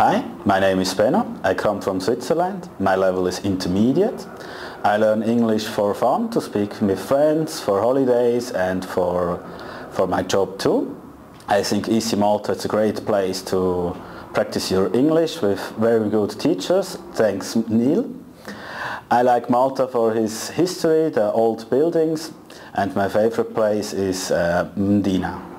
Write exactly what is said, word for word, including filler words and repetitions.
Hi, my name is Benno. I come from Switzerland. My level is intermediate. I learn English for fun, to speak with friends, for holidays and for, for my job too. I think E C Malta is a great place to practice your English with very good teachers. Thanks, Neil. I like Malta for its history, the old buildings, and my favorite place is uh, Mdina.